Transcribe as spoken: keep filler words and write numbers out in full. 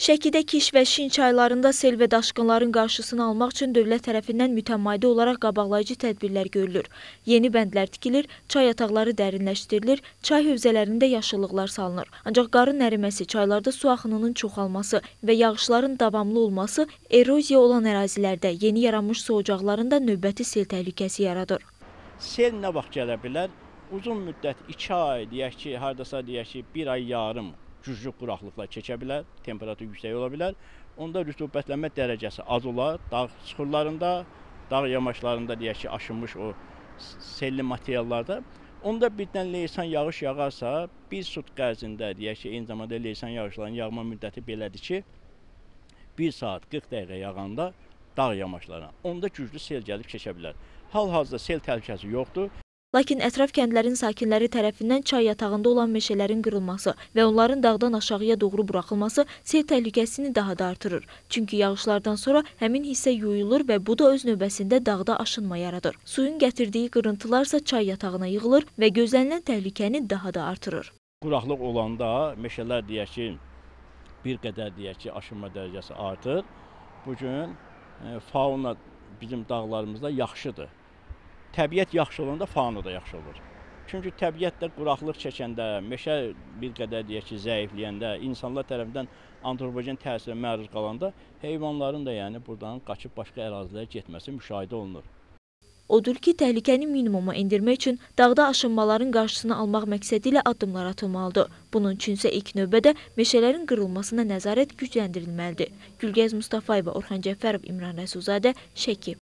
Şəkidə Kiş və Şin çaylarında sel və daşqınların qarşısını almaq üçün dövlət tərəfindən mütəmadi olaraq qabaqlayıcı tədbirlər görülür. Yeni bəndlər tikilir, çay yataqları dərinləşdirilir, çay hövzələrində yaşıllıqlar salınır. Ancaq qarın əriməsi, çaylarda su axınının çoxalması və yağışların davamlı olması eroziya olan ərazilərdə yeni yaranmış su ocaqlarında növbəti sel təhlükəsi yaradır. Sel nə vaxt gələ bilər? Uzun müddət iki ay, deyək ki, hardasa deyək ki, bir ay yarım güclü quraqlıqla keçə bilər, temperatur yüksək ola bilər. Onda rütubətlənmə dərəcəsi az olar. Dağ çıxırlarında, dağ yamaçlarında deyək ki, aşınmış o selli materiallarda. Onda birdən leysan yağış yağarsa, bir sutq ərzində deyək ki, eyni zamanda leysan yağışlarının yağma müddəti belədir ki, bir saat qırx dəqiqə yağanda dağ yamaçlarına, onda güclü sel gəlib keçə bilər. Hal-hazırda sel təhlükəsi yoxdur. Lakin ətraf kəndlərin sakinləri tərəfindən çay yatağında olan meşələrin qırılması və onların dağdan aşağıya doğru buraxılması sel təhlükəsini daha da artırır. Çünki yağışlardan sonra həmin hissə yuyulur və bu da öz növbəsində dağda aşınma yaradır. Suyun gətirdiyi qırıntılarsa çay yatağına yığılır və gözlənilən təhlükəni daha da artırır. Quraqlıq olanda meşələr deyək ki, bir qədər deyək ki, aşınma dərəcəsi artır. Bugün e, fauna bizim dağlarımızda yaxşıdır. Təbiət yaxşı olanda fauna da yaxşı olur. Çünki təbiətdə quraqlıq çəkəndə, meşə bir qədər deyək ki, zəifləyəndə, insanlar tərəfindən antropogen təsirə məruz qalanda heyvanların da yəni buradan qaçıb başqa ərazilərə getməsi müşahidə olunur. Odur ki, təhlükəni minimuma endirmək üçün dağda aşınmaların qarşısını almaq məqsədi ilə addımlar atılmalıdır. Bunun üçünsə ilk növbədə meşələrin qırılmasına nəzarət gücləndirilməlidir. Gülgəz Mustafayeva, Orxan Cəfərov, İmran Rəsulzadə, Şəki.